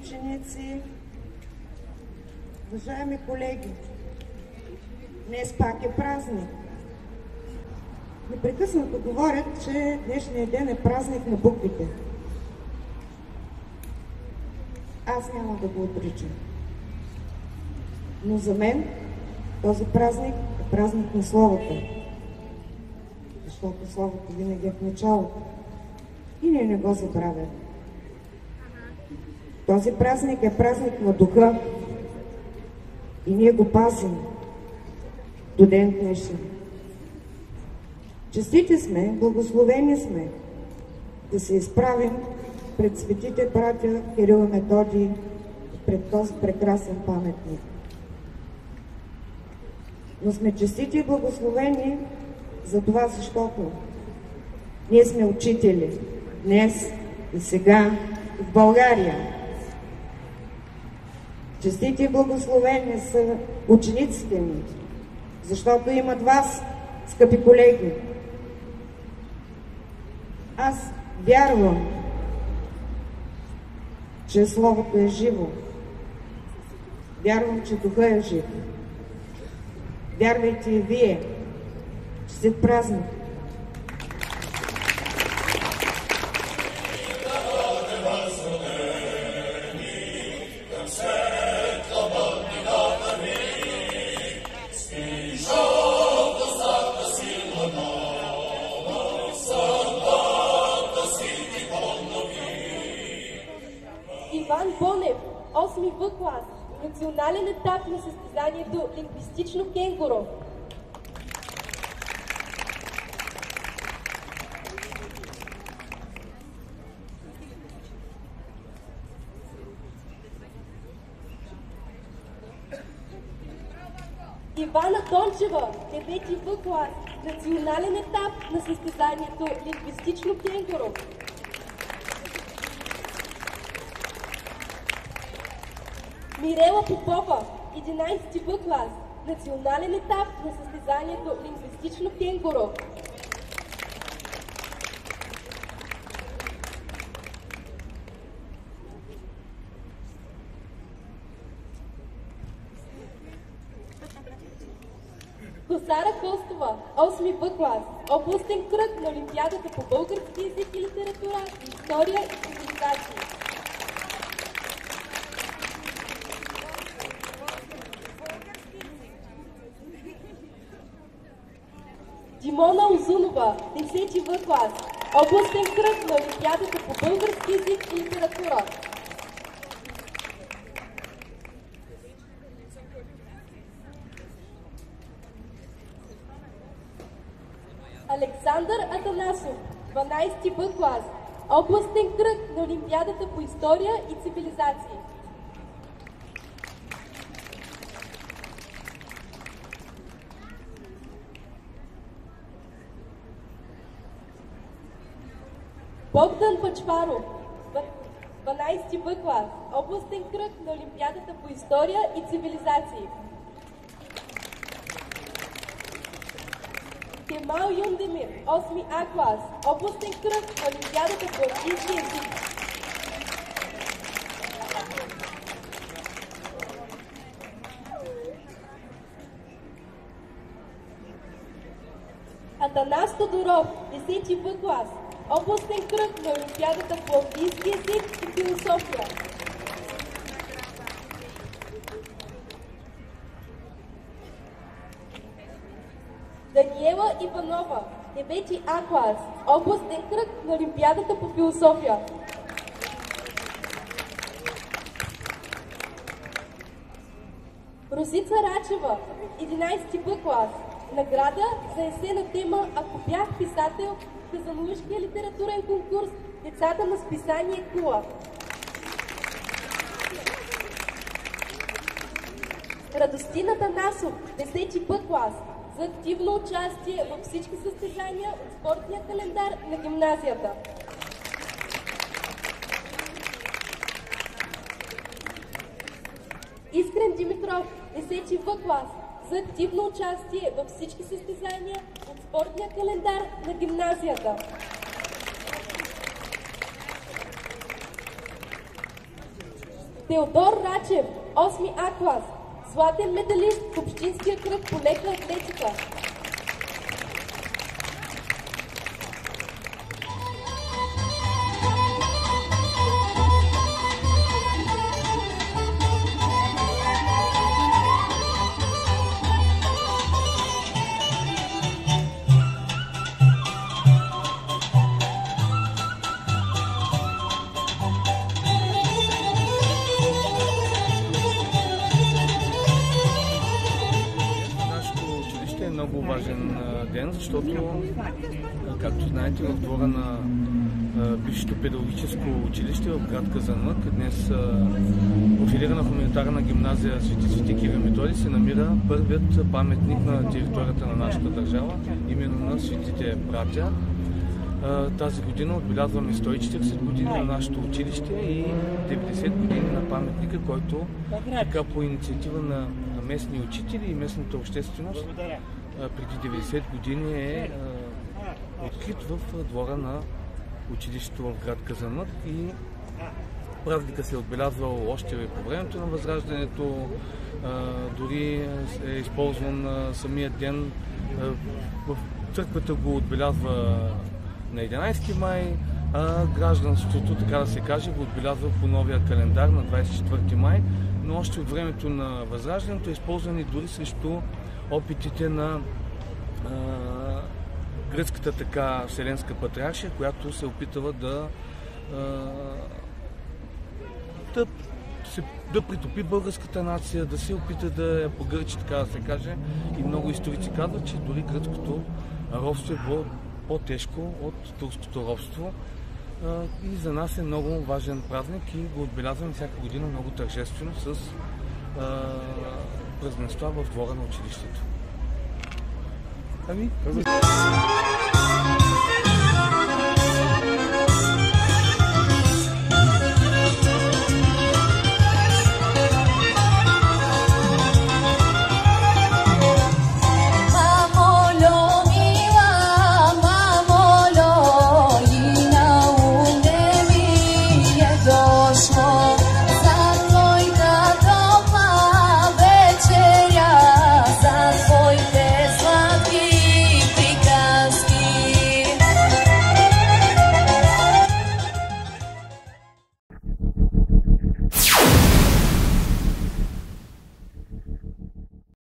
ученици, уважаеми колеги, днес пак е празник. Непрекъснато говорят, че днешния ден е празник на буквите. Аз няма да го отричам. Но за мен този празник е празник на Словото. Защото Словото винаги е в началото. И ние не го забравяме. Този празник е празник на духа. И ние го пазим до ден днешен. Честити сме, благословени сме да се изправим пред светите братя Кирил и Методий, пред този прекрасен паметник. Но сме честити и благословени за това, защото ние сме учители днес и сега в България. Честити и благословени са учениците ни, защото имат вас, скъпи колеги. Аз вярвам, че Словото е живо. Вярвам, че Духа е жив. Вярвайте и вие. Честит празник! Иван Бонев, 8 В клас, национален етап на състезанието Лингвистично кенгуру. Ивана Дончева, 9 В клас, национален етап на състезанието Лингвистично кенгуру. Мирела Попова, 11 В клас, национален етап на състезанието Лингвистично кенгуру. Косара Костова, 8 В клас, областен кръг на Олимпиадата по български език и литература, история и цивилизация. Димона Озунова, 10 В клас, областен кръг на Олимпиадата по български език и литература. Александър Атанасов, 12 В клас, областен кръг на Олимпиадата по история и цивилизации. Богдан Пачваров, 12 В клас, областен кръг на Олимпиадата по история и цивилизации. Кемал Юндемир, 8 А клас, областен кръг на Олимпиадата по английски език. Атанас Тодоров, 10 В клас, областен кръг на Олимпиадата по английски език и философия. Даниела Иванова, 9 А клас, областен кръг на Олимпиадата по философия. Росица Рачева, 11 В клас, награда за есена тема "Ако бях писател" в Казанлъшкия литературен конкурс "Децата на списание Кула". Радостина Танасов, 10 Б клас, за активно участие във всички състезания от спортния календар на гимназията. Искрен Димитров, 10 В клас, за активно участие във всички състезания от спортния календар на гимназията. Теодор Рачев, 8 А клас, златен медалист в общинския кръг по лека атлетика. Много важен ден, защото, както знаете, в двора на бившето педагогическо училище в град Казанлък, днес профилирана хуманитарна гимназия Свети Кирил и Методий се намира първият паметник на територията на нашата държава, именно на светите братя. Тази година отбелязваме 140 години на нашето училище и 90 години на паметника, който така по инициатива на местни учители и местната общественост преди 90 години е открит в двора на училището в град Казанлък и празника се е отбелязвал още по времето на Възраждането, дори е използван самия ден. В църквата го отбелязва на 11 май, а гражданството, така да се каже, го отбелязва по новия календар на 24 май, но още от времето на Възраждането е използван и дори срещу опитите на гръцката така Вселенска патриаршия, която се опитала да притопи българската нация, да се опита да я погърчи, така да се каже. И много историци казват, че дори гръцкото робство е било по-тежко от турското робство. И за нас е много важен празник и го отбелязваме всяка година много тържествено с празненства в двора на училището.